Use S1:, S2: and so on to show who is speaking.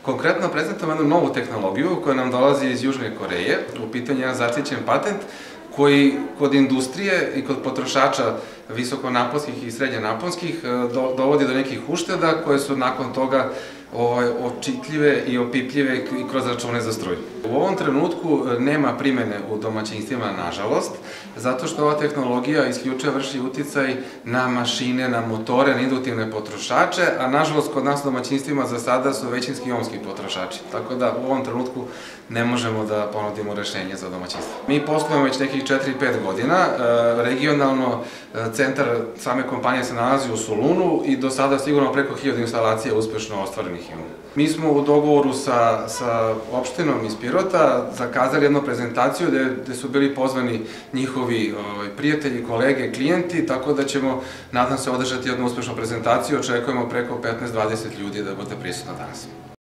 S1: Konkretno prezentujemo jednu novu tehnologiju koja nam dolazi iz Južne Koreje. U pitanju je jedan zaštićen patent koji kod industrije i kod potrošača visokonaponskih i srednjenaponskih dovodi do nekih ušteda koje su nakon toga očitljive i opipljive i kroz račune za struju. U ovom trenutku nema primene u domaćinstvima, nažalost, zato što ova tehnologija isključivo vrši uticaj na mašine, na motore, na induktivne potrošače, a nažalost kod nas u domaćinstvima za sada su većinski ionski potrošači. Tako da u ovom trenutku ne možemo da ponudimo rešenje za domaćinstvo. Mi poslujemo već nekih 4-5 godina. Regionalno centar same kompanije se nalazi u Solunu i do sada sigurno preko 1000 instalacija uspešno ostvarenih imamo. Mi smo u dogovoru sa opštinom iz Pirota zakazali jednu prezentaciju gde su bili pozvani njihovi prijatelji, kolege, klijenti, tako da ćemo, nadam se, održati jednu uspešnu prezentaciju. Očekujemo preko 15-20 ljudi da bude prisutno danas.